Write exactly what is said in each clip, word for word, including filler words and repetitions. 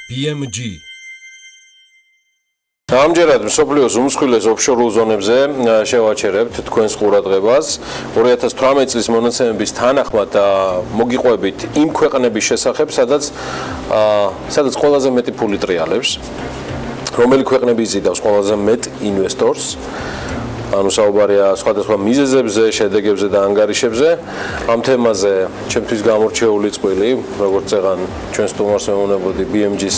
B M G ამჯერად მსოფლიოს უმსხვილეს ოფშორულ ზონებზე შევაჩერებთ თქვენს ყურადღებას ორი ათას თვრამეტი წლის მონაცემების თანახმად მოგიყვებით იმ ქვეყნების შესახებ, სადაც სადაც ყველაზე მეტი ფული ტრიალებს, რომელი ქვეყნები იზიდავს ყველაზე მეტ ინვესტორს, ანუ საუბარია სხვადასხვა მიზეზებზე, შედეგებზე და ანგარიშებზე. ამ თემაზე ჩემთვის გამორჩეული წყვილი, როგორც წეგან ჩვენ სტუმარს მევუნებოდი B M G-ს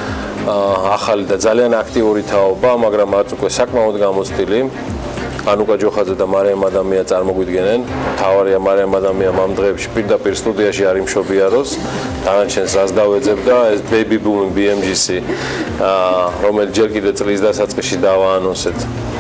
ახალი და ძალიან აქტიური თაობა, მაგრამ არც უკვე საკმაოდ გამოცდილი. ანუკა ჯოხაძე და მარიამ ადამია წარმოგვიდგენენ. თავარია მარიამ ადამიამ ამ დღეებში პირდაპირ სტუდიაში არ იმშობიაროს. დანარჩენს რას დავეძებდა, ეს baby boom B M G-სი, რომელიც ჯერ კიდევ წლის დასაწყისში დავაანონსეთ.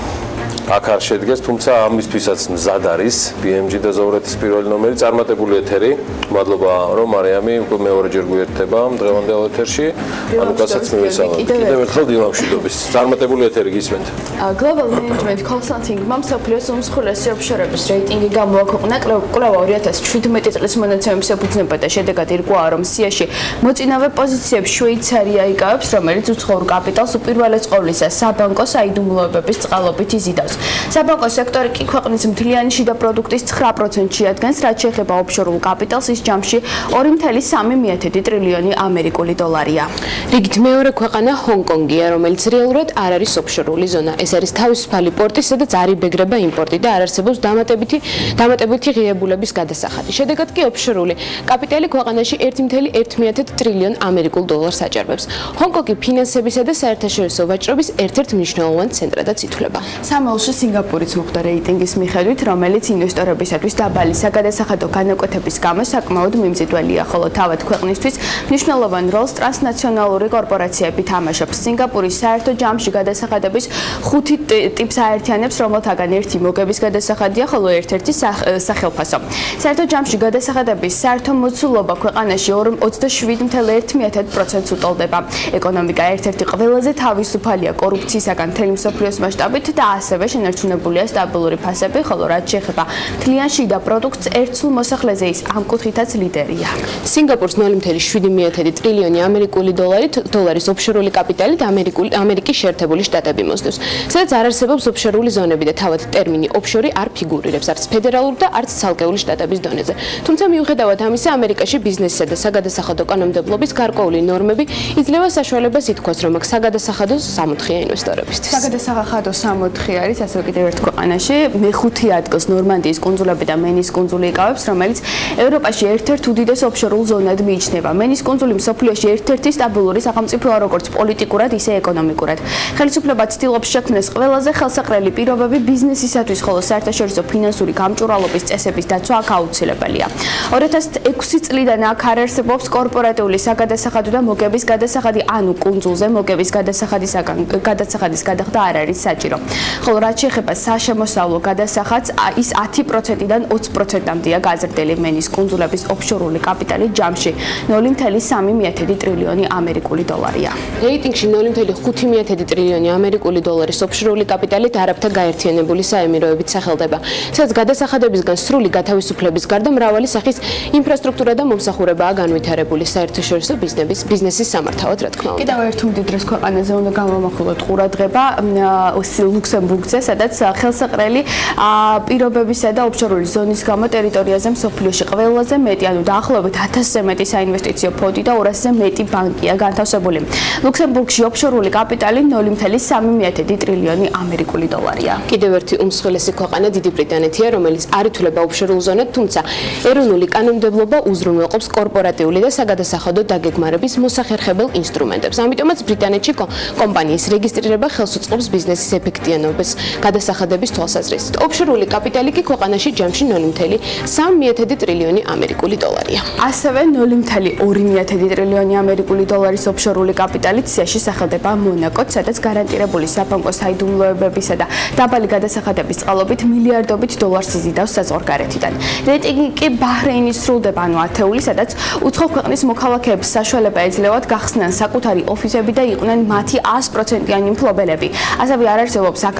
აქ არ შედგეს, თუმცა ამისთვისაც მზად არის B M G და ზოვრეთის პირველი ნომერი წარმატებული ეთერი. მადლობა რომ მარიამი უკვე მეორეჯერ გვიერთდება დღევანდელ ეთერში. ანუკასაც მივესალმებ. კიდევ ერთხელ დილამშვიდობის. წარმატებული ეთერი გისმენთ. Global Management Consulting-მა მსოფლიოს უმსხვილესი ოფშორების რეიტინგი გამოაქვეყნა კვლევა ორი ათას შვიდმეტი წლის მონაცემების ეფუძნება და შედეგად ირკვევა, რომ სიაში მოწინავე პოზიციებს შვეიცარია იკავებს, რომელიც უცხოურ კაპიტალს უპირველეს ყოვლისა საბანკო საიდუმლოებების წყალობით იზიდავს. საბანკო სექტორი კი ქვეყნის მთლიანი შიდა პროდუქტის ცხრა პროცენტს შეადგენს, რაც შეეხება ოფშორულ კაპიტალს, ის ჯამში ორი წუთი სამი ტრილიონი ამერიკული დოლარია. რიგით მეორე ქვეყანა ჰონკონგია, რომელიც რეალურად არ არის ოფშორული ზონა. ეს არის თავისუფალი პორტი, სადაც არ იბეგრება იმპორტი და არ არსებობს დამატებითი დამატებითი ღირებულების გადასახადი. შედეგად კი ოფშორული კაპიტალი ქვეყანაში ერთი წუთი ერთი ტრილიონი ამერიკულ დოლარს აჭარბებს. ჰონკონგი ფინანსებისა და საერთაშორისო ვაჭრობის ერთ-ერთ მნიშვნელოვან ცენტრადაც ითვლება. სამეულში სინგაპურიც მოხვდა რეიტინგის მიხედვით, რომელიც ინვესტორებისათვის დაბალი საგადასახადო განაკვეთების გამო საკმაოდ მიმზიდველია, ხოლო თავად ქვეყნისთვის მნიშვნელოვან როლს ტრანსნაციონალური კორპორაციები თამაშობს. სინგაპურის საერთო ჯამში გადასახადების ხუთი ტიპს აერთიანებს, რომელთაგან ერთი მოგების გადასახადია, ხოლო ერთ-ერთი სახელფასო. საერთო ჯამში გადასახადების საერთო მოცულობა ქვეყანაში ოცდაშვიდი წუთი ერთი პროცენტს უტოლდება. ეკონომიკა ერთ-ერთი ყველაზე თავისუფალია კორუფციისაგან მთელი მსოფლიოს მასშტაბით და ასევე შენარჩუნებულია სტაბილური ფასები, ხოლო რაც შეეხება მთლიან შიდა პროდუქტს, ერთსულ მოსახლეზე ის ამ კუთხითაც ლიდერია. სინგაპურს ნული წუთი შვიდი ტრილიონი ამერიკული დოლარი დოლარის ოფშორული კაპიტალით ამერიკის შეერთებული შტატები მოსდევს, სადაც არ არსებობს ოფშორული ზონები და თავად ტერმინი ოფშორი არ ფიგურირებს არც ფედერალურ და არც ცალკეული შტატების დონეზე. თუმცა მიუხედავად ამისა, ამერიკაში ბიზნესისა და საგადასახადო კანონმდებლობის გარკვეული ნორმები იძლევა საშუალებას ითქვას, რომ აქ საგადასახადო სამოთხეა ინვესტორებისთვის. საგადასახადო სამოთხე არის ასევე კიდევ ერთ ქვეყანაში, მეხუთე ადგილს ნორმანდიის კუნძულები და მენის კუნძული იკავებს, რომელიც ევროპაში ერთ-ერთ უდიდეს ოფშორულ ზონად მიიჩნევა. მენის კუნძული მსოფლიოში ერთ-ერთი სტაბილური სახელმწიფოა როგორც პოლიტიკურად, ისე ეკონომიკურად. ხელისუფლება ცდილობს შექმნას ყველაზე ხელსაყრელი პირობები ბიზნესისათვის, ხოლო საერთაშორისო ფინანსური გამჭვირვალობის წესების დაცვა აქ აუცილებელია. ორი ათას ექვსი წლიდან აქ არ არსებობს კორპორატიული საგადასახადო და მოგების გადასახადი, ანუ კუნძულზე მოგების გადასახადისაგან გადასახადის გადახდა არ არის საჭირო. ხოლო რაც შეეხება საშემოსავლო გადასახადს, ის ათი პროცენტიდან ოცი პროცენტამდეა გაზრდილი. მენის კუნძულების ოფშორული კაპიტალი ჯამში ნული წუთი სამი ტრილიონი ამერიკული დოლარია. რეიტინგში ნული წუთი ხუთი ტრილიონი ამერიკული დოლარის ოფშორული კაპიტალით არაბთა გაერთიანებული საემიროებით სახელდება, სადაც გადასახადებისგან სრული გათავისუფლების გარდა მრავალი სახის ინფრასტრუქტურა და მომსახურებაა განვითარებული საერთაშორისო ბიზნესის ბიზნესის სამართავად, რა თქმა უნდა. კიდევ ერთ უმდიდრეს ქვეყანაზე უნდა გამოვახულოთ ყურადღება ლუქსემბურგზე, სადაც ხელსაყრელი პირობებისა და ოფშორული ზონის გამო ტერიტორიაზე მსოფლიოში ყველაზე მეტი, ანუ დაახლოებით ათასზე მეტი საინვესტიციო ფონდი და ორასზე მეტი ბანკია განთავსებული. ლუქსემბურგში ოფშორული კაპიტალი ნული წუთი სამი ტრილიონი ამერიკული დოლარია. კიდევ ერთი უმსხვილესი ქვეყანა დიდი ბრიტანეთია, რომელიც არ ითვლება ოფშორულ ზონად, თუმცა ეროვნული კანონმდებლობა უზრუნველყოფს კორპორატიული და საგადასახადო დაგეგმარების მოსახერხებელ ინსტრუმენტებს. ამიტომაც ბრიტანეთში კომპანიის რეგისტრირება ხელს უწყობს ბიზნესის ეფექტიანობის გადასახადების თვალსაზრისით. ოფშორული კაპიტალი კი ქვეყანაში ჯამში ნული წუთი სამი ტრილიონი ამერიკული დოლარია. ასევე ნული წუთი ორი ტრილიონი ამერიკული დოლარის ოფშორული კაპიტალით სიაში სახელდება მონაკოც, სადაც გარანტირებული საბანკო საიდუმლოებებისა და დაბალი გადასახადების წყალობით მილიარდობით დოლარს იზიდავს საზღვარგარეთიდან. რეიტინგი კი ბაჰრეინის სრულდება, ანუ ათეული, სადაც უცხო ქვეყნის მოქალაქეებს საშუალება ეძლევათ გახსნან საკუთარი ოფისები და იყვნენ მათი ას პროცენტიანი მფლობელები. ასევე არ არსებობს აქ ადგილობრივი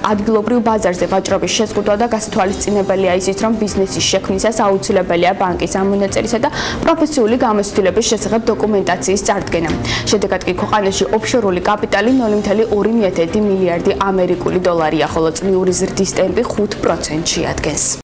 ადგილობრივ ბაზარზე ვაჭრობის შეზღუდვა და გასათვალისწინებელია ისიც, რომ ბიზნესის შექმნისას აუცილებელია ბანკის ამონაწერისა და პროფესიული გამოცდილების შესახებ დოკუმენტაციის წარდგენა. შედეგად კი ქვეყანაში ოფშორული კაპიტალი ნული მცდე ორი მილიარდი ამერიკული დოლარია, ხოლო წლიური ზრდის ტემპი ხუთ პროცენტს შეადგენს.